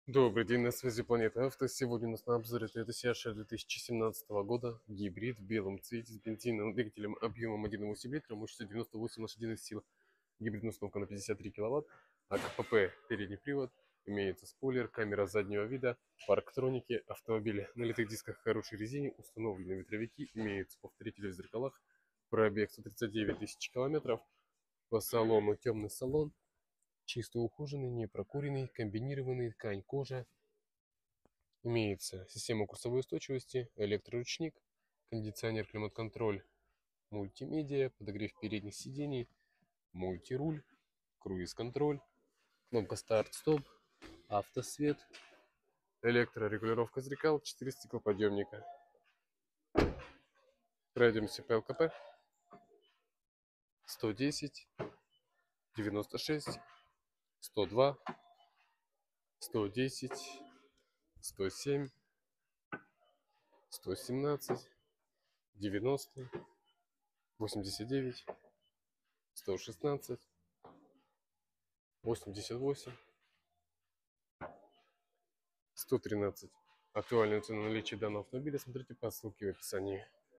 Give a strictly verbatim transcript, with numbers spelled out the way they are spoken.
Добрый день, на связи Планета Авто. Сегодня у нас на обзоре Toyota Siasha две тысячи семнадцатого года, гибрид в белом цвете с бензиновым двигателем объемом один и восемь литра, мощностью девяносто восемь лошадиных сил, гибридная установка на пятьдесят три киловатт, АКПП передний привод, имеется спойлер, камера заднего вида, парктроники, автомобиль на литых дисках, хорошей резине, установлены ветровики, имеются повторители в зеркалах, пробег сто тридцать девять тысяч километров, по салону темный салон. Чисто ухоженный, не прокуренный, комбинированный, ткань, кожа. Имеется система курсовой устойчивости, электроручник, кондиционер, климат-контроль, мультимедиа, подогрев передних сидений, мультируль, круиз-контроль, кнопка старт-стоп, автосвет, электрорегулировка зеркал, четыре стеклоподъемника. Пройдемся по ЛКП. сто десять, девяносто шесть, сто два, сто десять, сто семь, сто семнадцать, девяносто, восемьдесят девять, сто шестнадцать, восемьдесят восемь, сто тринадцать. Актуальную цену наличия данного автомобиля смотрите по ссылке в описании.